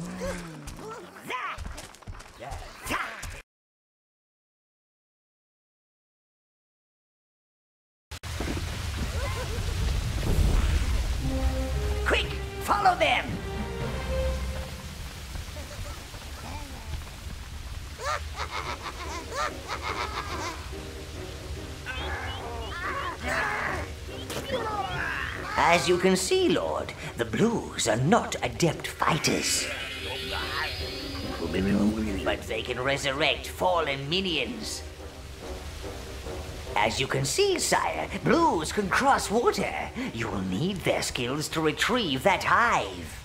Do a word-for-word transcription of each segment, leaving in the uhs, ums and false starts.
Quick, follow them! As you can see, Lord, the Blues are not adept fighters. But they can resurrect fallen minions. As you can see, sire, Blues can cross water. You will need their skills to retrieve that hive.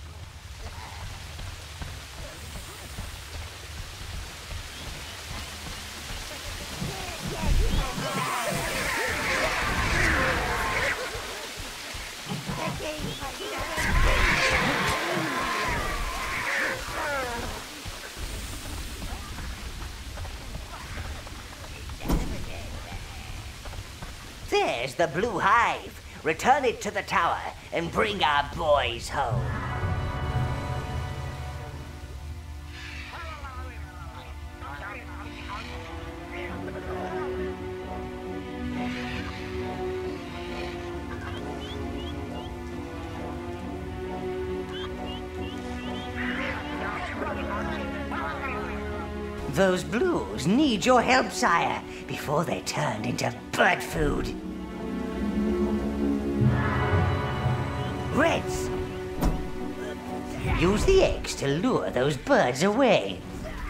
There's the blue hive. Return it to the tower and bring our boys home. Those Blues need your help, sire, before they're turned into bird food. Reds! Use the eggs to lure those birds away.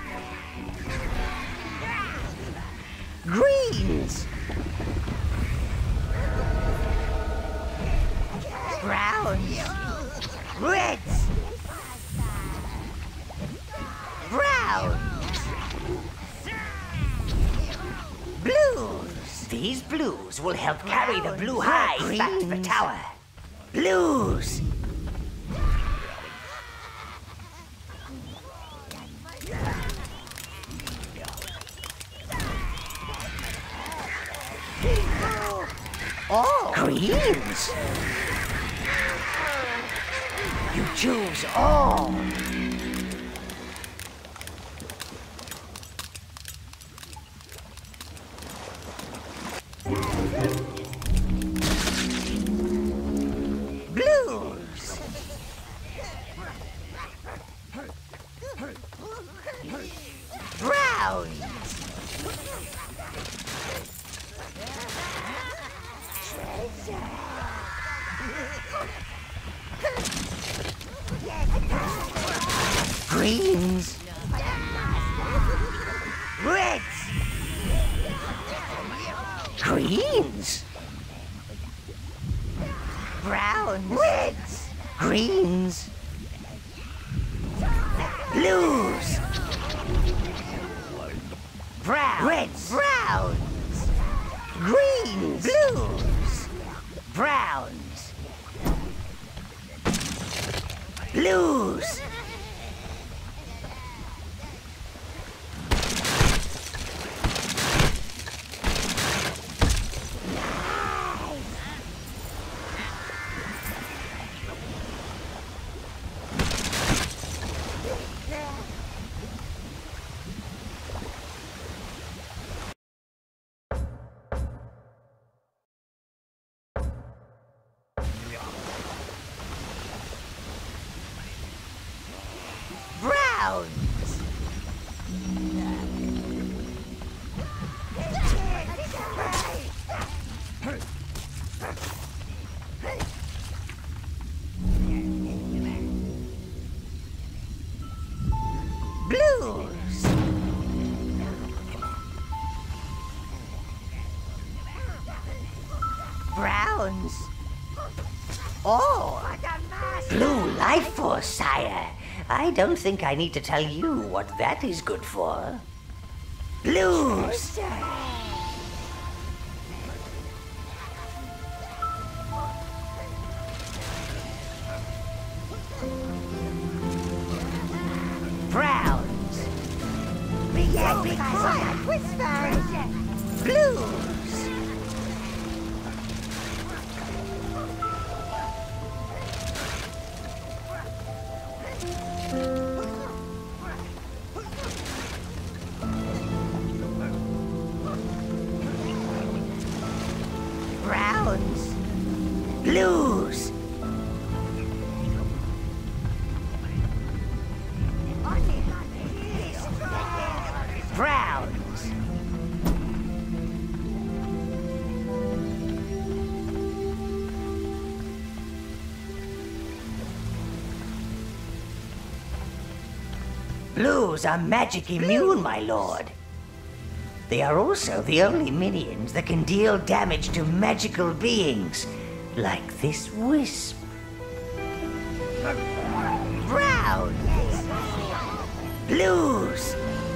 Greens! Browns! Reds! Browns! Blues! These blues will help carry the blue hive back to the tower. Blues! Oh! Greens! You choose all! Blues! Browns! Greens! Reds! Greens! Browns! Reds! Greens! Blues! Browns! Reds! Browns! Greens! Blues! Browns! Blues! Browns! Blues! Browns! Oh! Blue life force, sire! I don't think I need to tell you what that is good for. Blues! Browns! Blues! Blues are magic immune, my lord. They are also the only minions that can deal damage to magical beings, like this wisp. Brown. Blues.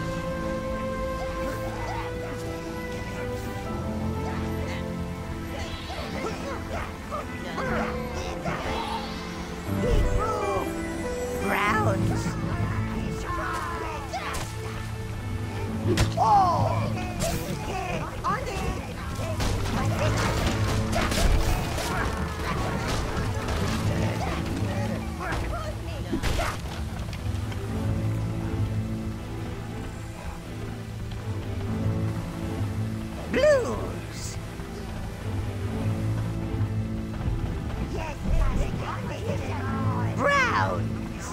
Browns. Oh! Blues. Browns.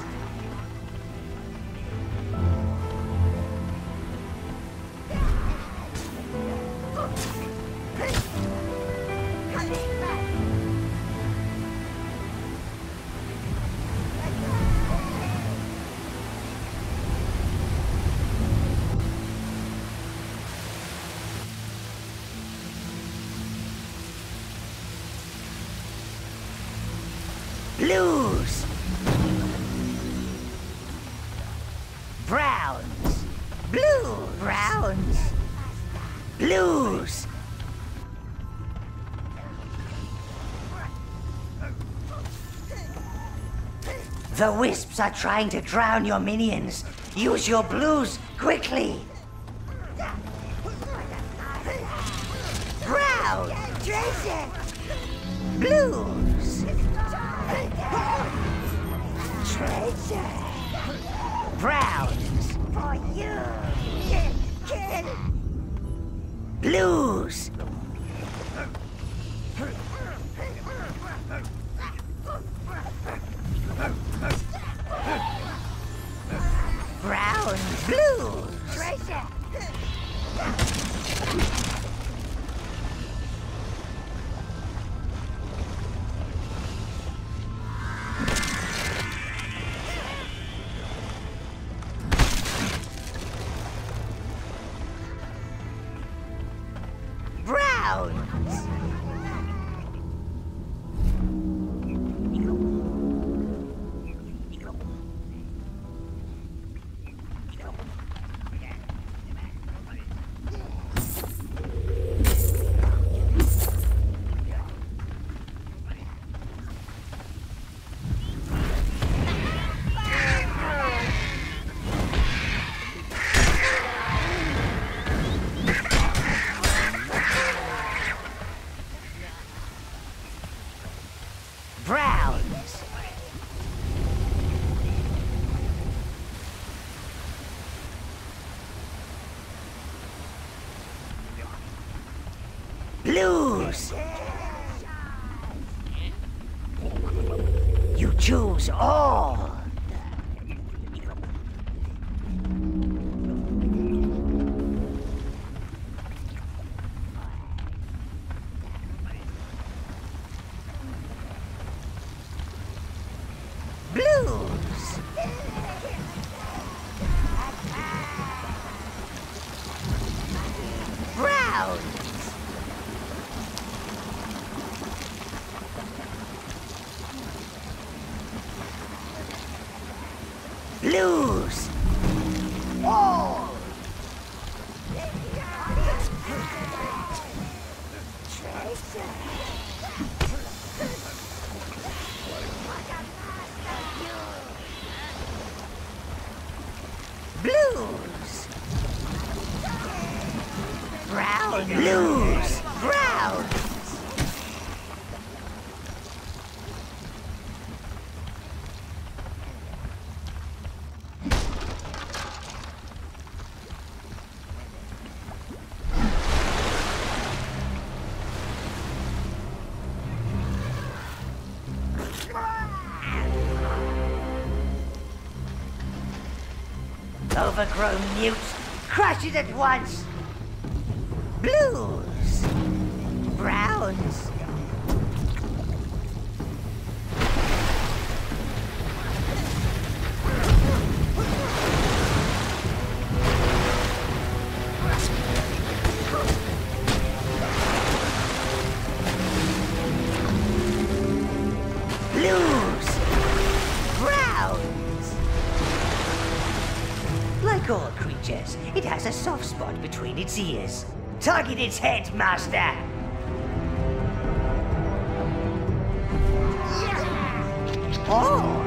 Blues. Browns. Blue. Browns. Blues. The wisps are trying to drown your minions. Use your blues quickly. Brown. Treasure. Blues. Treasure. Browns. For you. Kill. Blues. Brown. Blues. Treasure. Browns. Browns. Blues. You choose all. Blues. Browns. Blues. All. Blues. Brown. Blues. Brown. Overgrown newts, crush it at once. Blues. Browns. Like all creatures, it has a soft spot between its ears. Target its head, Master! Oh!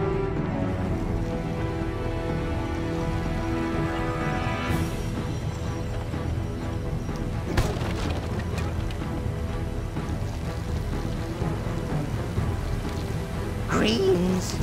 Greens.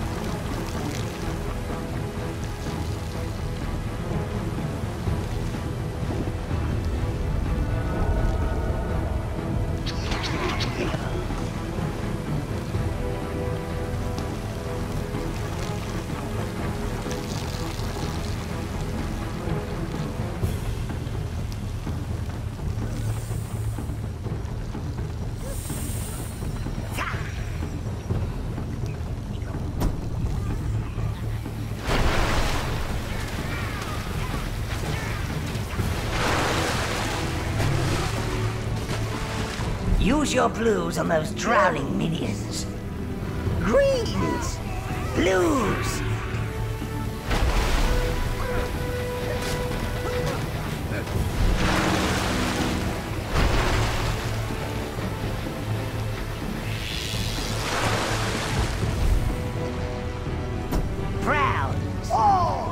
Use your blues on those drowning minions. Greens! Blues! Browns! Oh!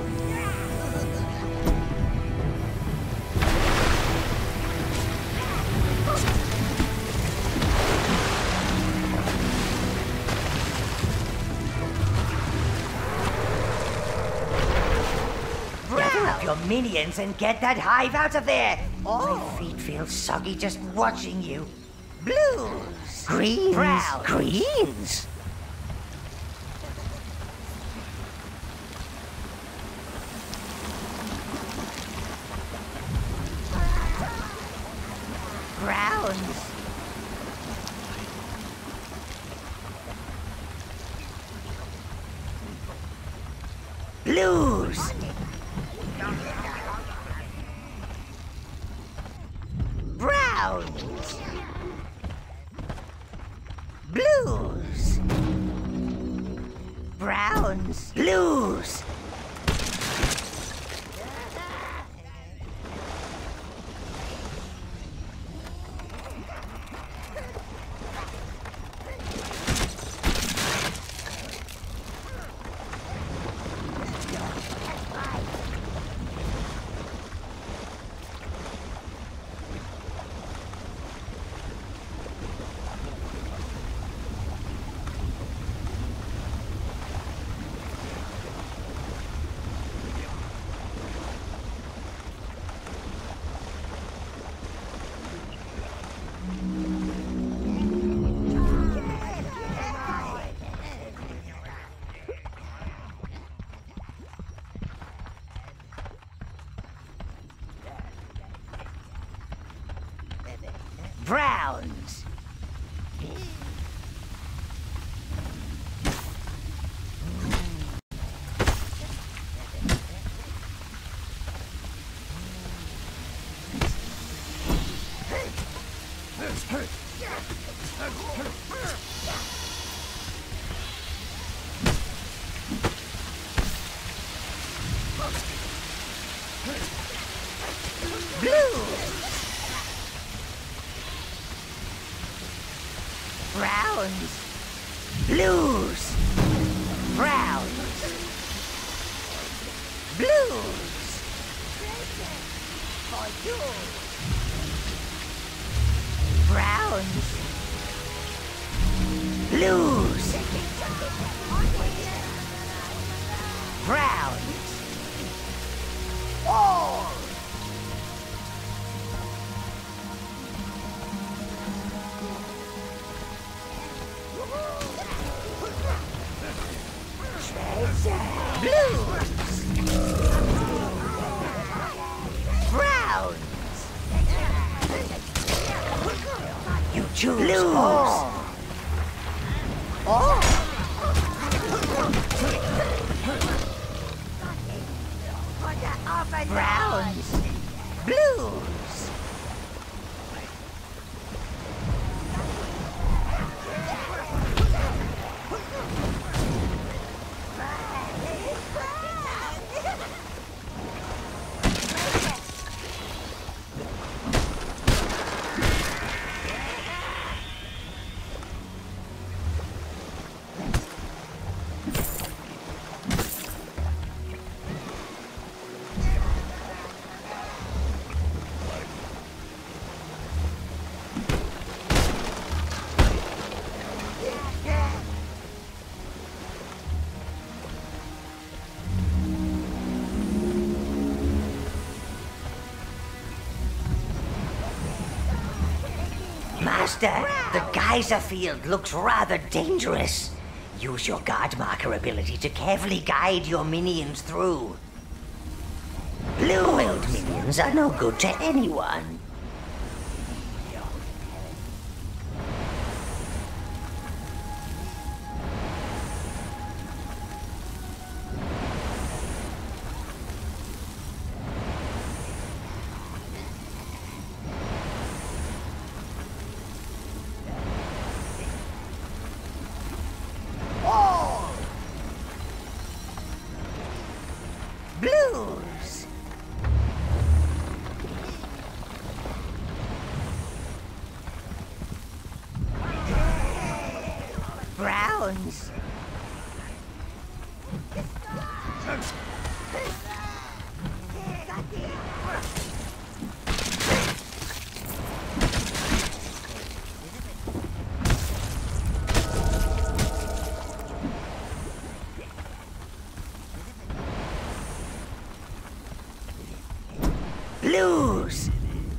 Your minions and get that hive out of there! Oh. My feet feel soggy just watching you. Blues! Greens! Browns! Greens! Browns! Blues! Browns! Blues! Browns! Blues! Browns! Browns! Blues! Browns! Blues! For you! Browns! Blues! Browns! All! Blues! Browns! You choose blues! Oh! Oh! Browns! Blues! Master, the geyser field looks rather dangerous. Use your guard marker ability to carefully guide your minions through. Blue-winged minions are no good to anyone. Blues. Browns. Blues.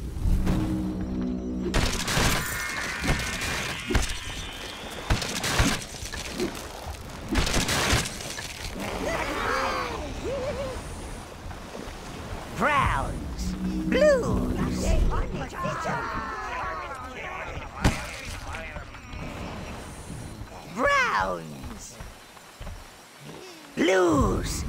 Browns. Blues. Browns. Blues.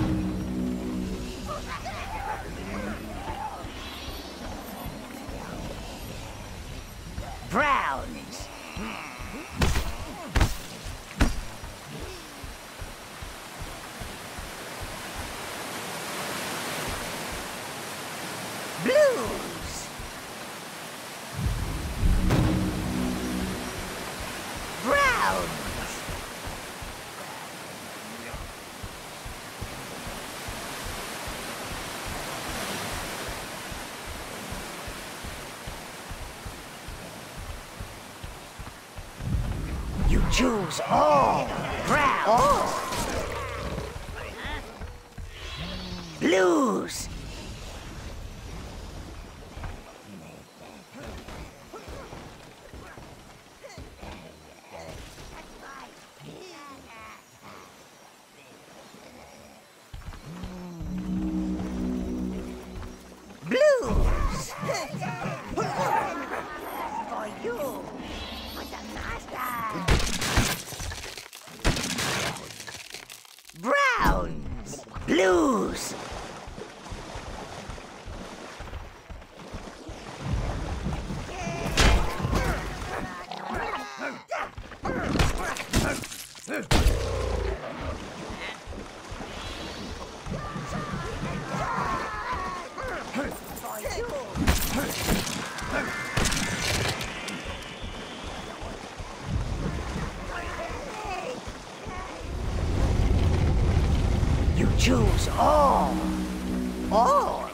Browns. Blues. Browns. You choose all. Browns. Blues. Blues. For you. For the master. Browns. Blues. You choose all. All.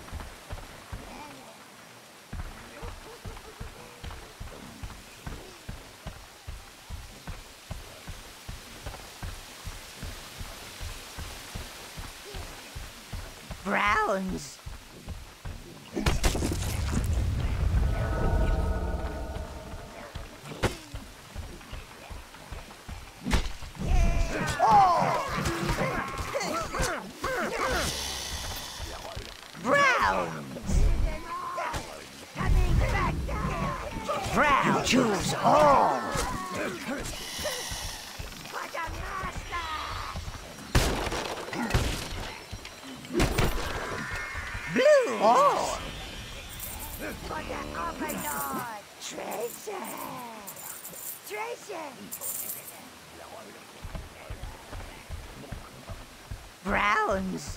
Browns. Browns. Brown. Choose all. Blue. All. For the Overlord. Treasure. Treasure. Browns.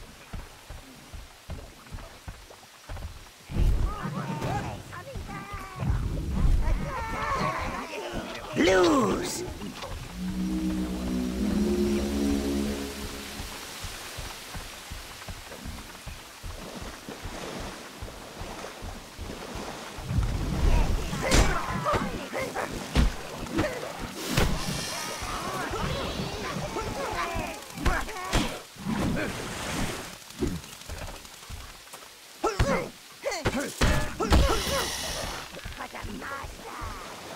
Blues. For the master.